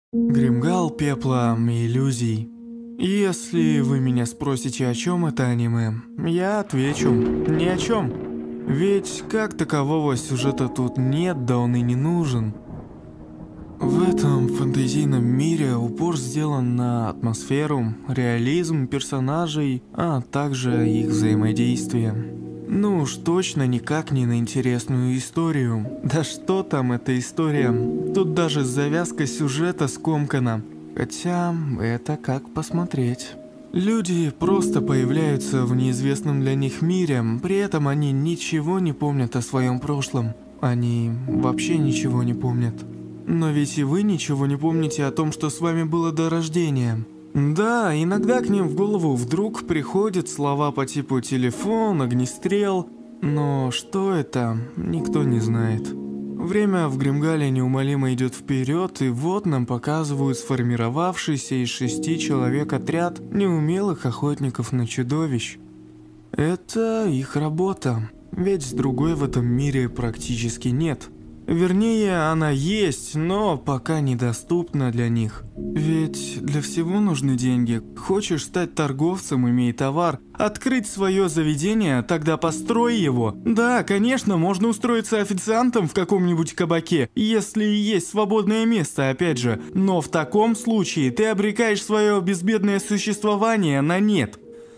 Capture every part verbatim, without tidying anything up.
Гримгал пепла и иллюзий. Если вы меня спросите, о чем это аниме, я отвечу: ни о чем. Ведь как такового сюжета тут нет, да он и не нужен. В этом фэнтезийном мире упор сделан на атмосферу, реализм персонажей, а также их взаимодействие. Ну уж точно никак не на интересную историю. Да что там эта история? Тут даже завязка сюжета скомкана. Хотя это как посмотреть. Люди просто появляются в неизвестном для них мире, при этом они ничего не помнят о своем прошлом. Они вообще ничего не помнят. Но ведь и вы ничего не помните о том, что с вами было до рождения. Да, иногда к ним в голову вдруг приходят слова по типу телефон, огнестрел, но что это, никто не знает. Время в Гримгале неумолимо идет вперед, и вот нам показывают сформировавшийся из шести человек отряд неумелых охотников на чудовищ. Это их работа, ведь другой в этом мире практически нет. Вернее, она есть, но пока недоступна для них. Ведь для всего нужны деньги. Хочешь стать торговцем, имей товар, открыть свое заведение, тогда построй его. Да, конечно, можно устроиться официантом в каком-нибудь кабаке, если есть свободное место, опять же. Но в таком случае ты обрекаешь свое безбедное существование на нет.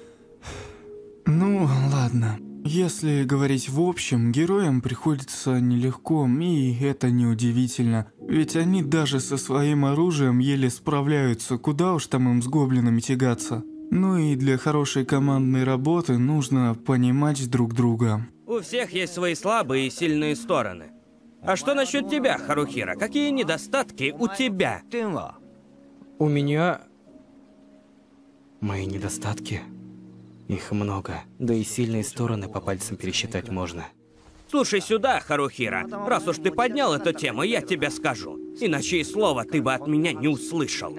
Ну, ладно. Если говорить в общем, героям приходится нелегко, и это неудивительно. Ведь они даже со своим оружием еле справляются, куда уж там им с гоблинами тягаться. Ну и для хорошей командной работы нужно понимать друг друга. У всех есть свои слабые и сильные стороны. А что насчет тебя, Харухиро? Какие недостатки у тебя? У меня... Мои недостатки... Их много, да и сильные стороны по пальцам пересчитать можно. Слушай сюда, Харухиро, раз уж ты поднял эту тему, я тебе скажу. Иначе и слова ты бы от меня не услышал.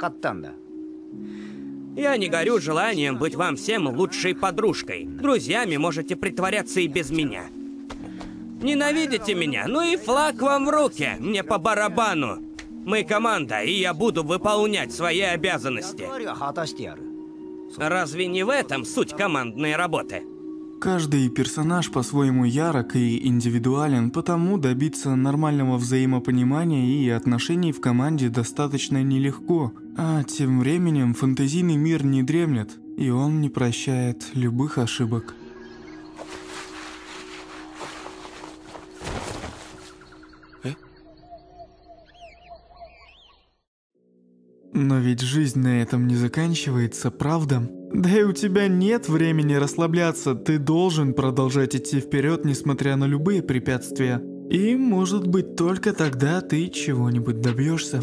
Я не горю желанием быть вам всем лучшей подружкой. Друзьями можете притворяться и без меня. Ненавидите меня? Ну и флаг вам в руки, мне по барабану. Мы команда, и я буду выполнять свои обязанности. Разве не в этом суть командной работы? Каждый персонаж по-своему ярок и индивидуален, потому добиться нормального взаимопонимания и отношений в команде достаточно нелегко. А тем временем фэнтезийный мир не дремлет, и он не прощает любых ошибок. Но ведь жизнь на этом не заканчивается, правда? Да и у тебя нет времени расслабляться, ты должен продолжать идти вперед, несмотря на любые препятствия. И, может быть, только тогда ты чего-нибудь добьешься.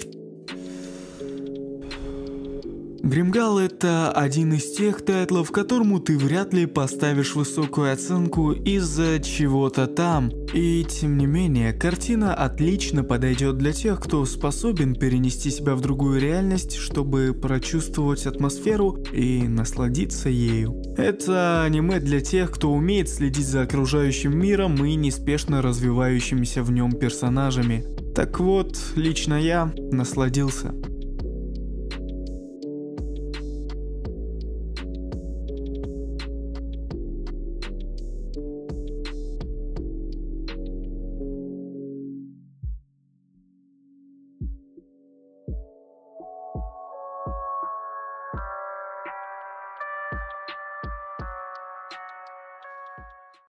Гримгал — это один из тех тайтлов, которому ты вряд ли поставишь высокую оценку из-за чего-то там. И тем не менее, картина отлично подойдет для тех, кто способен перенести себя в другую реальность, чтобы прочувствовать атмосферу и насладиться ею. Это аниме для тех, кто умеет следить за окружающим миром и неспешно развивающимися в нем персонажами. Так вот, лично я насладился.